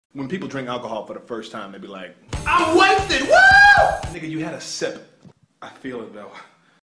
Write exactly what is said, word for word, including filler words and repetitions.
When people drink alcohol for the first time, they be like, I'm wasted, woo! Nigga, you had a sip. I feel it though.